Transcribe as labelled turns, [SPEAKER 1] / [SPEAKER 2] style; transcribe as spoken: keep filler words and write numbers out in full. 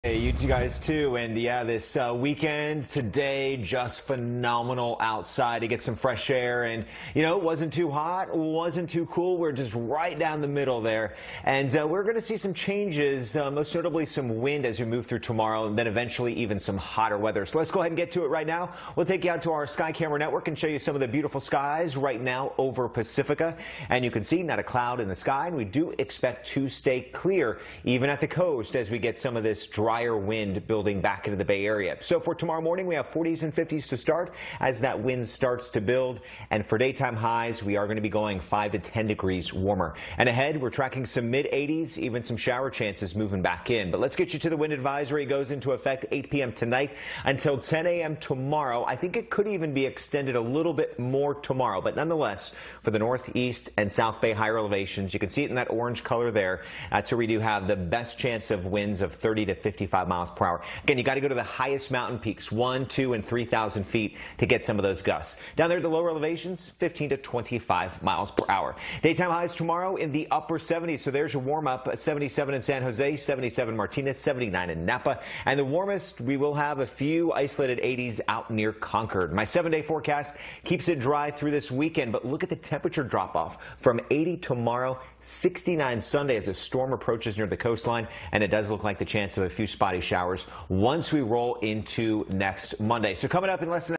[SPEAKER 1] Hey, you two guys too, and yeah, this uh, weekend today, just phenomenal outside to get some fresh air, and you know, it wasn't too hot, wasn't too cool, we're just right down the middle there, and uh, we're going to see some changes, uh, most notably some wind as we move through tomorrow, and then eventually even some hotter weather. So let's go ahead and get to it right now. We'll take you out to our Sky Camera Network and show you some of the beautiful skies right now over Pacifica, and you can see not a cloud in the sky, and we do expect to stay clear even at the coast as we get some of this dry drier wind building back into the Bay Area. So for tomorrow morning, we have forties and fifties to start as that wind starts to build. And for daytime highs, we are going to be going five to ten degrees warmer. And ahead, we're tracking some mid eighties, even some shower chances moving back in. But let's get you to the wind advisory. It goes into effect eight p m tonight until ten a m tomorrow. I think it could even be extended a little bit more tomorrow. But nonetheless, for the northeast and South Bay higher elevations, you can see it in that orange color there. That's where we do have the best chance of winds of thirty to fifty miles per hour. Again, you got to go to the highest mountain peaks, one, two, and three thousand feet to get some of those gusts. Down there at the lower elevations, fifteen to twenty-five miles per hour. Daytime highs tomorrow in the upper seventies. So there's your warm up. seventy-seven in San Jose, seventy-seven Martinez, seventy-nine in Napa, and the warmest we will have a few isolated eighties out near Concord. My seven-day forecast keeps it dry through this weekend, but look at the temperature drop off from eighty tomorrow, sixty-nine Sunday as a storm approaches near the coastline, and it does look like the chance of a few spotty showers once we roll into next Monday. So coming up in less than